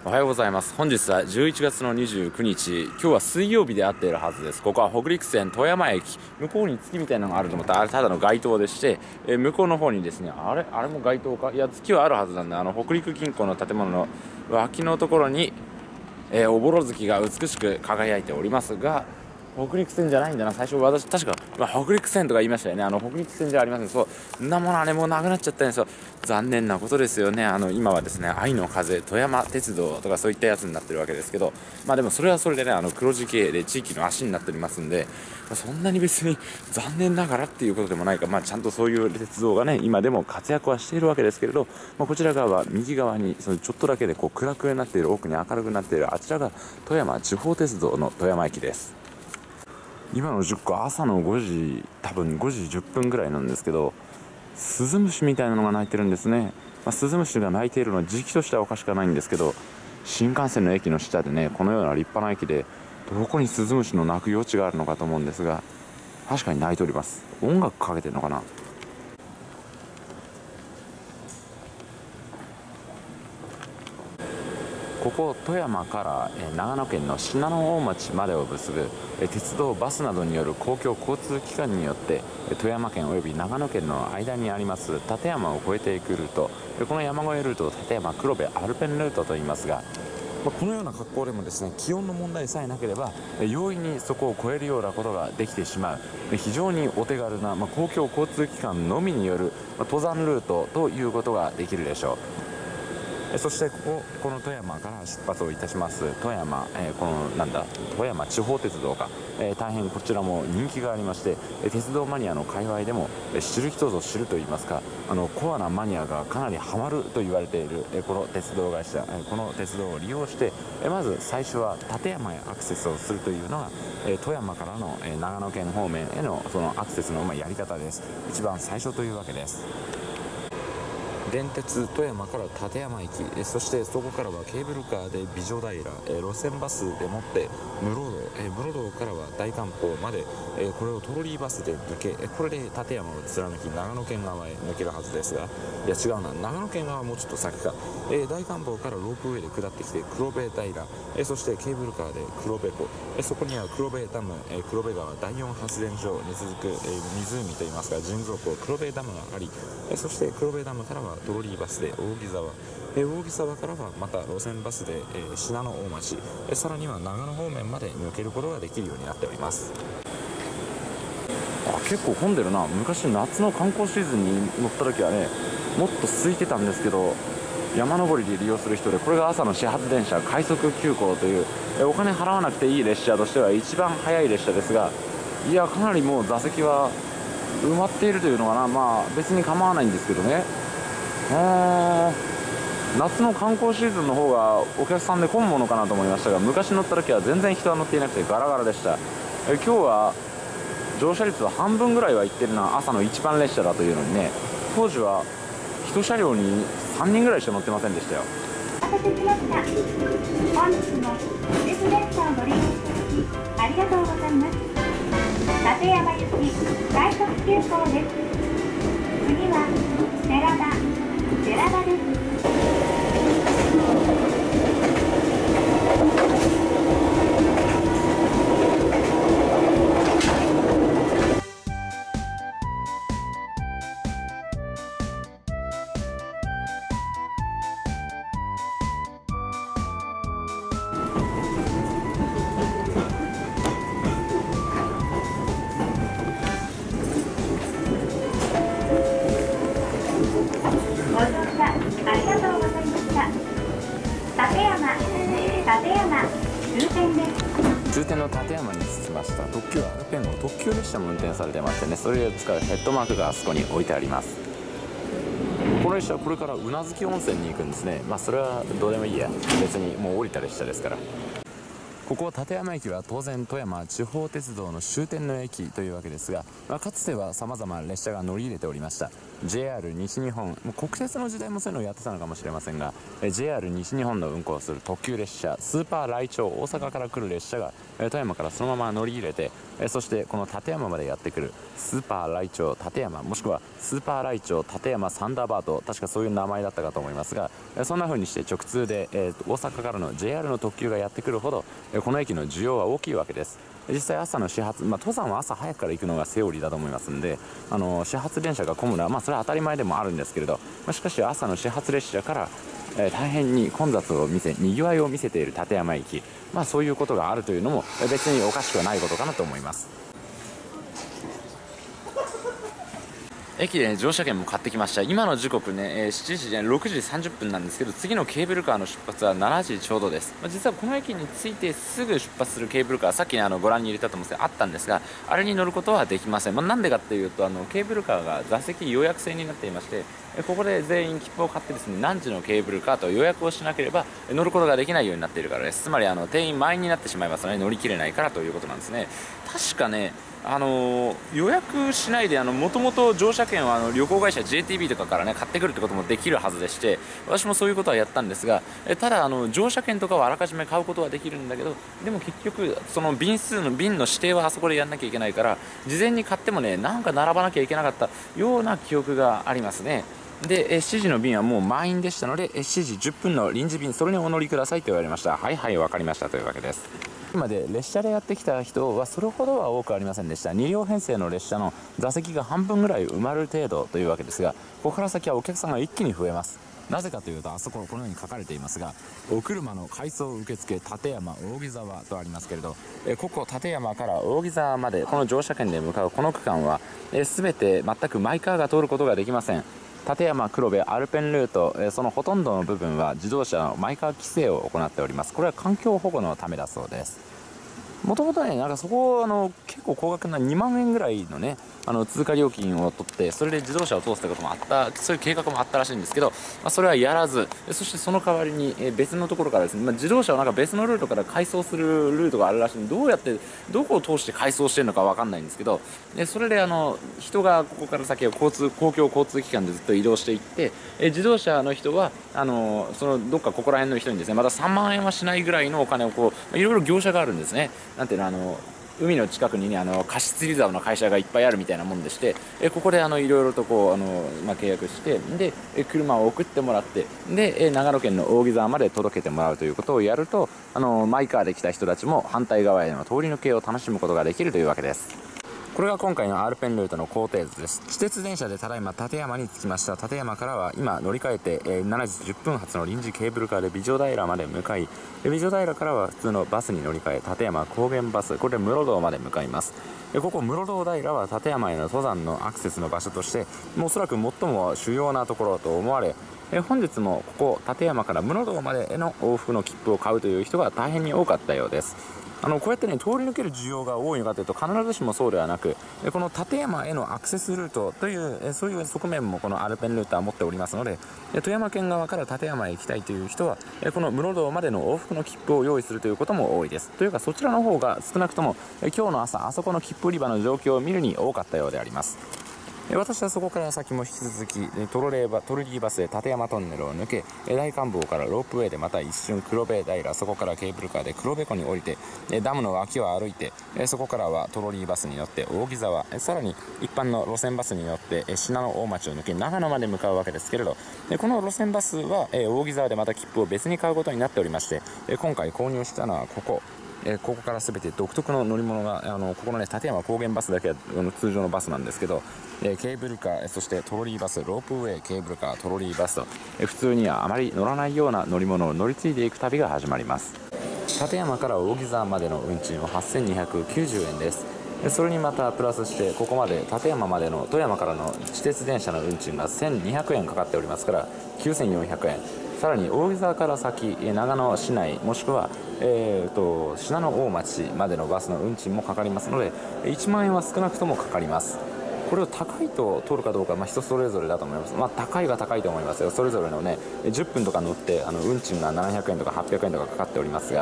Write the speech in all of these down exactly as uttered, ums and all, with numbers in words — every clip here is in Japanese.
おはようございます。本日はじゅういちがつのにじゅうくにち、今日は水曜日であっているはずです。ここは北陸線富山駅、向こうに月みたいなのがあると思ったらあれただの街灯でして、えー、向こうの方にですね、あれあれも街灯か、いや月はあるはずなんで、あの北陸銀行の建物の脇のところに、えー、おぼろ月が美しく輝いておりますが、北陸線じゃないんだな。最初私確か、まあ、北陸線とか言いましたよね。あの北陸線じゃありません。そうそんなものはね、もうなくなっちゃったんですよ。残念なことですよね。あの今はですね、愛の風富山鉄道とかそういったやつになってるわけですけど、まあでもそれはそれでね、あの黒字経営で地域の足になっておりますんで、まあ、そんなに別に残念ながらっていうことでもないか、まあちゃんとそういう鉄道がね今でも活躍はしているわけですけれど、まあ、こちら側は右側にそのちょっとだけでこう暗くなっている、奥に明るくなっているあちらが富山地方鉄道の富山駅です。今のじゅっこ、朝のごじ、多分ごじじゅっぷんぐらいなんですけど、スズムシみたいなのが鳴いてるんですね。まあ、スズムシが鳴いているのは時期としてはおかしくないんですけど、新幹線の駅の下でね、このような立派な駅でどこにスズムシの鳴く余地があるのかと思うんですが、確かに鳴いております。音楽かけてるのかな。ここ富山から長野県の信濃大町までを結ぶ鉄道、バスなどによる公共交通機関によって富山県および長野県の間にあります立山を越えていくルート、この山越えルートを立山黒部アルペンルートといいますが、このような格好でもですね、気温の問題さえなければ容易にそこを越えるようなことができてしまう、非常にお手軽な、まあ、公共交通機関のみによる、まあ、登山ルートということができるでしょう。そしてここ、この富山から出発をいたします富山、えー、このなんだ富山地方鉄道が、えー、大変こちらも人気がありまして、鉄道マニアの界隈でも知る人ぞ知るといいますか、あのコアなマニアがかなりハマると言われている、えー、この鉄道会社、えー、この鉄道を利用して、えー、まず最初は立山へアクセスをするというのが、えー、富山からの、えー、長野県方面へのそのアクセスの、まあ、やり方です。一番最初というわけです。電鉄富山から立山駅、そしてそこからはケーブルカーで美女平、路線バスでもって室堂、室堂からは大観峰まで、これをトロリーバスで抜け、これで立山を貫き長野県側へ抜けるはずですが、いや違うな、長野県側はもうちょっと先か。大観峰からロープウェイで下ってきて黒部平、そしてケーブルカーで黒部湖、そこには黒部ダム、黒部川第四発電所に続く湖といいますか人造湖黒部ダムがあり、そして黒部ダムからはトロリーバスで扇沢、えー、扇沢からはまた路線バスで、えー、信濃大町、えー、さらには長野方面まで抜けることができるようになっております。あ、結構混んでるな。昔夏の観光シーズンに乗った時はねもっと空いてたんですけど、山登りで利用する人で、これが朝の始発電車快速急行という、えー、お金払わなくていい列車としては一番早い列車ですが、いやかなりもう座席は埋まっているというのかな。まあ別に構わないんですけどね。夏の観光シーズンの方がお客さんで混むものかなと思いましたが、昔乗った時は全然人は乗っていなくてガラガラでした。え今日は乗車率は半分ぐらいは行ってるな。朝の一番列車だというのにね、当時は一車両にさんにんぐらいしか乗ってませんでしたよ。 お待たせしました。本日も特別列車を乗り入れいただきありがとうございます。立山行き快速急行です。次は寺田寺田です。ご乗車ありがとうございました。立山立山終点です。 終点の立山に着きました。特急アルペン号特急列車も運転されてましてね、それで使うヘッドマークがあそこに置いてあります。この列車はこれから宇奈月温泉に行くんですね。まあそれはどうでもいいや、別にもう降りた列車ですから。ここ立山駅は当然富山地方鉄道の終点の駅というわけですが、まあ、かつてはさまざまな列車が乗り入れておりました。 ジェイアール 西日本、もう国鉄の時代もそういうのをやってたのかもしれませんが、 ジェイアール 西日本の運行する特急列車スーパーライチョウ、大阪から来る列車が富山からそのまま乗り入れて、そしてこの立山までやってくるスーパーライチョウ立山、もしくはスーパーライチョウ立山サンダーバード、確かそういう名前だったかと思いますが、そんな風にして直通で大阪からの ジェイアール の特急がやってくるほどこの駅の需要は大きいわけです。実際朝の始発、まあ、登山は朝早くから行くのがセオリーだと思いますんで、あの始発電車が混むのは、まあ、それは当たり前でもあるんですけれど、まあ、しかし朝の始発列車から、えー、大変に混雑を見せにぎわいを見せている立山駅、まあ、そういうことがあるというのも別におかしくはないことかなと思います。駅で、ね、乗車券も買ってきました。今の時刻ね、えー、しちじで、ね、ろくじさんじゅっぷんなんですけど、次のケーブルカーの出発はしちじちょうどです。まあ、実はこの駅に着いてすぐ出発するケーブルカー、さっき、ね、あのご覧に入れたと思うんですがあったんですが、あれに乗ることはできません。まあ、なんでかっていうと、あのケーブルカーが座席予約制になっていまして、ここで全員切符を買ってですね、何時のケーブルカーと予約をしなければ乗ることができないようになっているからです。つまりあの定員満員になってしまいますので乗り切れないからということなんですね。確かね、あのー、予約しないで、もともと乗車券はあの旅行会社 ジェイティービー とかからね買ってくるってこともできるはずでして、私もそういうことはやったんですが、えただあの乗車券とかはあらかじめ買うことはできるんだけど、でも結局その便数の便の指定はあそこでやんなきゃいけないから、事前に買ってもねなんか並ばなきゃいけなかったような記憶がありますね。で、しちじの便はもう満員でしたので、しちじじゅっぷんの臨時便、それにお乗りくださいと言われました。はいはい、分かりましたというわけです。今で列車でやってきた人はそれほどは多くありませんでした。に両編成の列車の座席が半分ぐらい埋まる程度というわけですが、ここから先はお客さんが一気に増えます。なぜかというと、あそここのように書かれていますが、お車の回送受付立山扇沢とありますけれど、えここ立山から扇沢までこの乗車券で向かうこの区間はえ全て全くマイカーが通ることができません。立山黒部アルペンルート、そのほとんどの部分は自動車のマイカー規制を行っております。これは環境保護のためだそうです。もともとね、なんかそこあの結構高額なにまんえんぐらいのね、あの通過料金を取って、それで自動車を通すということもあった、そういう計画もあったらしいんですけど、まあ、それはやらず、そしてその代わりに別のところからですね、まあ、自動車をなんか別のルートから改装するルートがあるらしいんで、どうやってどこを通して改装してるのか分かんないんですけど、でそれであの人がここから先は交通公共交通機関でずっと移動していって、え自動車の人はあのそのどっかここら辺の人にですね、またさんまんえんはしないぐらいのお金をこういろいろ業者があるんですね。なんていうの、あの海の近くに、ね、あの貸し釣り竿の会社がいっぱいあるみたいなもんでして、えここであのいろいろとこうあの、まあ、契約して、でえ車を送ってもらって、でえ長野県の扇沢まで届けてもらうということをやると、あのマイカーで来た人たちも反対側への通り抜けを楽しむことができるというわけです。これが今回のアルペンルートの工程図です。私鉄電車でただいま立山に着きました。立山からは今乗り換えて、えー、しちじじゅっぷん発の臨時ケーブルカーで美女平まで向かい、美女平からは普通のバスに乗り換え、立山高原バス、これで室堂まで向かいます。ここ室堂平は立山への登山のアクセスの場所として、もうおそらく最も主要なところと思われ、え本日もここ立山から室堂までの往復の切符を買うという人が大変に多かったようです。あのこうやってね通り抜ける需要が多いのかというと、必ずしもそうではなく、この立山へのアクセスルートというそういう側面もこのアルペンルートは持っておりますので、富山県側から立山へ行きたいという人はこの室堂までの往復の切符を用意するということも多いです。というか、そちらの方が少なくとも今日の朝あそこの切符売り場の状況を見るに多かったようであります。私はそこから先も引き続きトロレーバトロリーバスで立山トンネルを抜け、大観峰からロープウェイでまた一瞬黒部平、そこからケーブルカーで黒部湖に降りて、ダムの脇を歩いて、そこからはトロリーバスに乗って扇沢、さらに一般の路線バスに乗って信濃大町を抜け長野まで向かうわけですけれど、この路線バスは扇沢でまた切符を別に買うことになっておりまして、今回購入したのはここ。えー、ここから全て独特の乗り物が、あのここのね立山高原バスだけはあの通常のバスなんですけど、えー、ケーブルカー、そしてトロリーバス、ロープウェイ、ケーブルカー、トロリーバスと、えー、普通にはあまり乗らないような乗り物を乗り継いでいく旅が始まります。立山から扇沢までの運賃ははっせんにひゃくきゅうじゅうえんです。それにまたプラスして、ここまで立山までの富山からの私鉄電車の運賃がせんにひゃくえんかかっておりますからきゅうせんよんひゃくえん、さらに扇沢から先長野市内もしくは、えー、と信濃大町までのバスの運賃もかかりますので、いちまんえんは少なくともかかります。これを高いと取るかどうか、まあ、人それぞれだと思います。まあ、高いが高いと思いますよ。それぞれのねじゅっぷんとか乗ってあの運賃がななひゃくえんとかはっぴゃくえんとかかかっておりますが、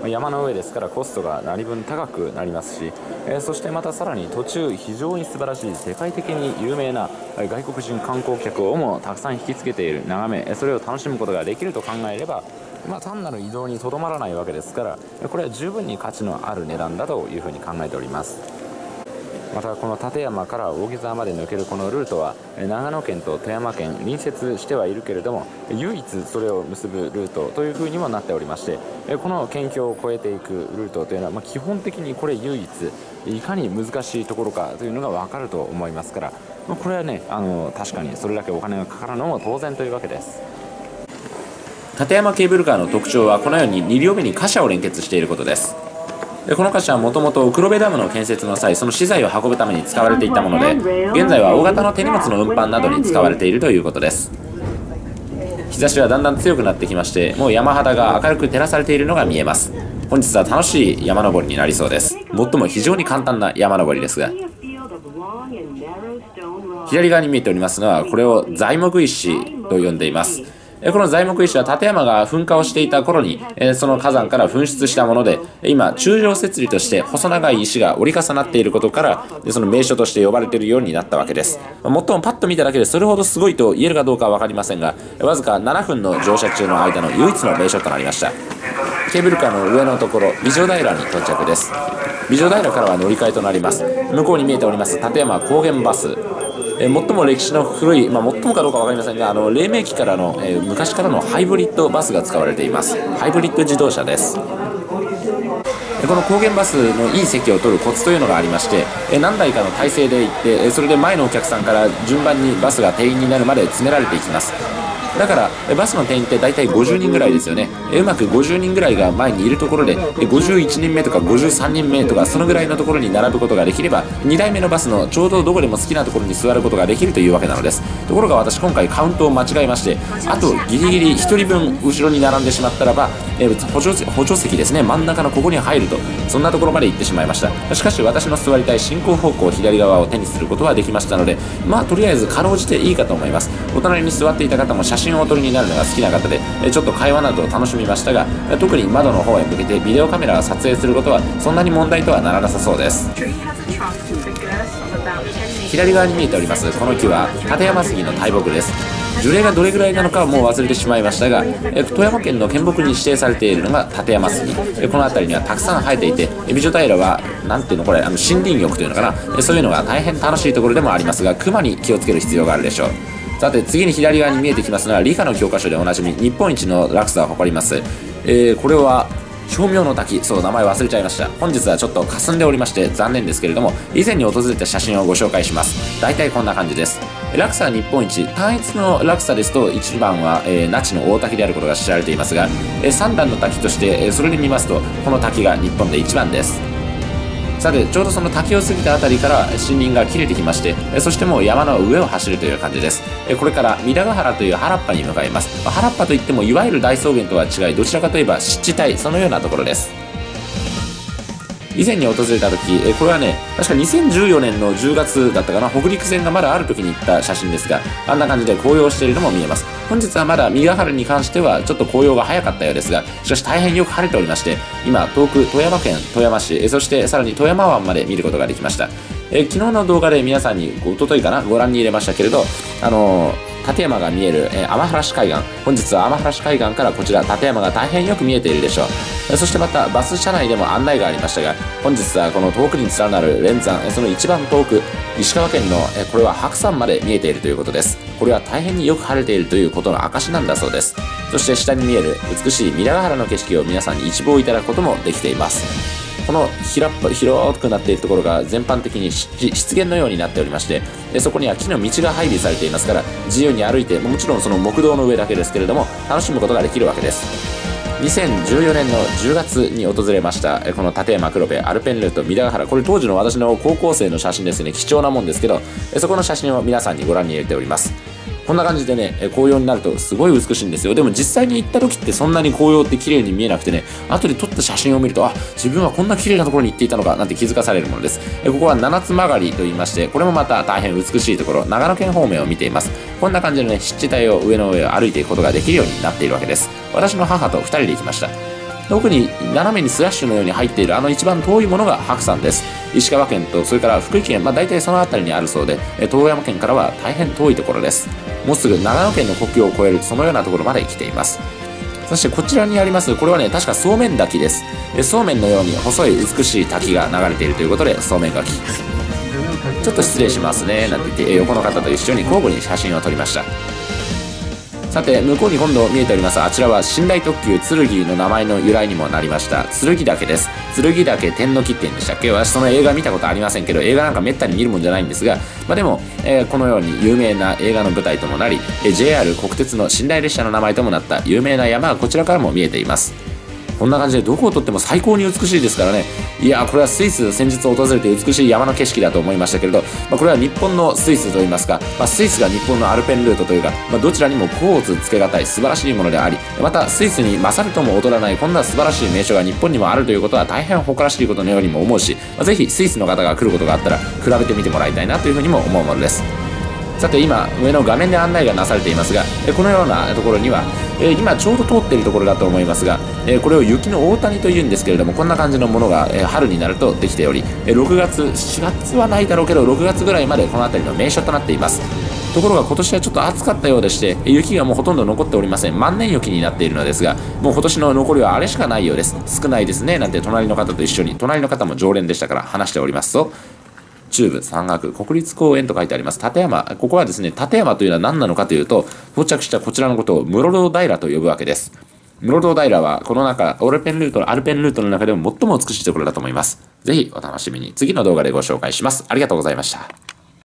山の上ですからコストが何分高くなりますし、えー、そしてまたさらに途中非常に素晴らしい世界的に有名な外国人観光客をもたくさん引きつけている眺め、それを楽しむことができると考えれば、まあ、単なる移動にとどまらないわけですから、これは十分に価値のある値段だというふうに考えております。またこの立山から扇沢まで抜けるこのルートは長野県と富山県隣接してはいるけれども、唯一それを結ぶルートというふうにもなっておりまして、この県境を越えていくルートというのは、まあ、基本的にこれ唯一いかに難しいところかというのが分かると思いますから、これはね、あの確かにそれだけお金がかかるのも当然というわけです。 立山ケーブルカーの特徴はこのようにに両目に貨車を連結していることです。でこの貨車はもともと黒部ダムの建設の際、その資材を運ぶために使われていたもので、現在は大型の手荷物の運搬などに使われているということです。日差しはだんだん強くなってきまして、もう山肌が明るく照らされているのが見えます。本日は楽しい山登りになりそうです。もっとも非常に簡単な山登りですが、左側に見えておりますのは、これを材木石と呼んでいます。この材木石は立山が噴火をしていた頃にその火山から噴出したもので、今柱状節理として細長い石が折り重なっていることからその名所として呼ばれているようになったわけです。もっともパッと見ただけでそれほどすごいと言えるかどうかは分かりませんが、わずかななふんの乗車中の間の唯一の名所となりました。ケーブルカーの上のところ美女平に到着です。美女平からは乗り換えとなります。向こうに見えております立山高原バス、えー、最も歴史の古い、まあ、最もかどうか分かりませんが、あの黎明期からの、えー、昔からのハイブリッドバスが使われています。ハイブリッド自動車です。この高原バスのいい席を取るコツというのがありまして、えー、何台かの体制で行って、それで前のお客さんから順番にバスが定員になるまで詰められていきます。だからバスの定員って大体ごじゅうにんぐらいですよね。うまくごじゅうにんぐらいが前にいるところでごじゅういちにんめとかごじゅうさんにんめとかそのぐらいのところに並ぶことができれば、にだいめのバスのちょうどどこでも好きなところに座ることができるというわけなのです。ところが私今回カウントを間違えまして、あとギリギリひとりぶん後ろに並んでしまったらば、えー、補助補助席ですね、真ん中のここに入ると、そんなところまで行ってしまいました。しかし私の座りたい進行方向左側を手にすることはできましたので、まあとりあえずかろうじていいかと思います。お隣に座っていた方も写真をお撮りになるのが好きな方で、ちょっと会話などを楽しみましたが、特に窓の方へ向けてビデオカメラを撮影することはそんなに問題とはならなさそうです。左側に見えておりますこの木は立山杉の大木です。樹齢がどれぐらいなのかはもう忘れてしまいましたが、富山県の県木に指定されているのが立山杉、この辺りにはたくさん生えていて、美女平はなんていうのこれ、あの森林浴というのかな、そういうのが大変楽しいところでもありますが、熊に気をつける必要があるでしょう。さて次に左側に見えてきますのは理科の教科書でおなじみ日本一の落差を誇ります、えー、これは称名の滝、そう名前忘れちゃいました。本日はちょっと霞んでおりまして残念ですけれども、以前に訪れた写真をご紹介します。大体こんな感じです。落差日本一、単一の落差ですといちばんは、えー、那智の大滝であることが知られていますが、えー、さん段の滝として、えー、それで見ますとこの滝が日本でいちばんです。さてちょうどその滝を過ぎた辺りから森林が切れてきまして、そしてもう山の上を走るという感じです。これから三田ヶ原という原っぱに向かいます。原っぱといってもいわゆる大草原とは違い、どちらかといえば湿地帯、そのようなところです。以前に訪れた時、これはね確かにせんじゅうよねんのじゅうがつだったかな、北陸線がまだある時に行った写真ですが、あんな感じで紅葉しているのも見えます。本日はまだ三ヶ原に関してはちょっと紅葉が早かったようですが、しかし大変よく晴れておりまして、今遠く富山県富山市、そしてさらに富山湾まで見ることができました。え昨日の動画で皆さんにおとといかなご覧に入れましたけれど、あのー立山が見える、えー、天原市海岸、本日は天原市海岸からこちら立山が大変よく見えているでしょう。そしてまたバス車内でも案内がありましたが、本日はこの遠くに連なる連山、その一番遠く石川県の、えー、これは白山まで見えているということです。これは大変によく晴れているということの証なんだそうです。そして下に見える美しい三田ヶ原の景色を皆さんに一望いただくこともできています。この広くなっているところが全般的に湿原のようになっておりまして、そこには木の道が配備されていますから、自由に歩いて、もちろんその木道の上だけですけれども楽しむことができるわけです。にせんじゅうよねんのじゅうがつに訪れましたこの立山黒部アルペンルート三田ヶ原、これ当時の私の高校生の写真ですね。貴重なもんですけど、そこの写真を皆さんにご覧に入れております。こんな感じでね、紅葉になるとすごい美しいんですよ。でも実際に行った時ってそんなに紅葉って綺麗に見えなくてね、後で撮った写真を見ると、あ、自分はこんな綺麗なところに行っていたのかなんて気づかされるものです。ここは七つ曲がりと言いまして、これもまた大変美しいところ、長野県方面を見ています。こんな感じでね、湿地帯を上の上を歩いていくことができるようになっているわけです。私の母とふたりで行きました。 特に斜めにスラッシュのように入っているあの一番遠いものが白山です。石川県とそれから福井県、まあ、大体その辺りにあるそうで、遠山県からは大変遠いところです。もうすぐ長野県の国境を越えるそのようなところまで来ています。そしてこちらにあります、これはね、確かそうめん滝です。そうめんのように細い美しい滝が流れているということで、そうめん滝。ちょっと失礼しますね、なんて言って、横の方と一緒に交互に写真を撮りました。さて、向こうに今度見えております、あちらは寝台特急剣の名前の由来にもなりました、剣岳です。剣岳天の木って言うんでしたっけ。私その映画見たことありませんけど、映画なんかめったに見るもんじゃないんですが、まあ、でも、えー、このように有名な映画の舞台ともなり、えー、ジェイアール 国鉄の寝台列車の名前ともなった有名な山がこちらからも見えています。こんな感じでどこをとっても最高に美しいですからね。いやー、これはスイス、先日訪れて美しい山の景色だと思いましたけれど、まあ、これは日本のスイスといいますか、まあ、スイスが日本のアルペンルートというか、まあ、どちらにも甲乙つけがたい素晴らしいものであり、またスイスに勝るとも劣らないこんな素晴らしい名所が日本にもあるということは大変誇らしいことのようにも思うし、まあ、ぜひスイスの方が来ることがあったら比べてみてもらいたいなというふうにも思うものです。さて、今上の画面で案内がなされていますが、このようなところには今ちょうど通っているところだと思いますが、これを雪の大谷というんですけれども、こんな感じのものが春になるとできており、ろくがつしがつはないだろうけどろくがつぐらいまでこの辺りの名所となっています。ところが今年はちょっと暑かったようでして、雪がもうほとんど残っておりません。万年雪になっているのですが、もう今年の残りはあれしかないようです。少ないですね、なんて隣の方と一緒に、隣の方も常連でしたから話しておりますと、中部山岳国立公園と書いてあります立山。ここはですね、立山というのは何なのかというと、到着したこちらのことを室堂平と呼ぶわけです。室堂平はこの中、アルペンルート、アルペンルートの中でも最も美しいところだと思います。ぜひお楽しみに。次の動画でご紹介します。ありがとうございました。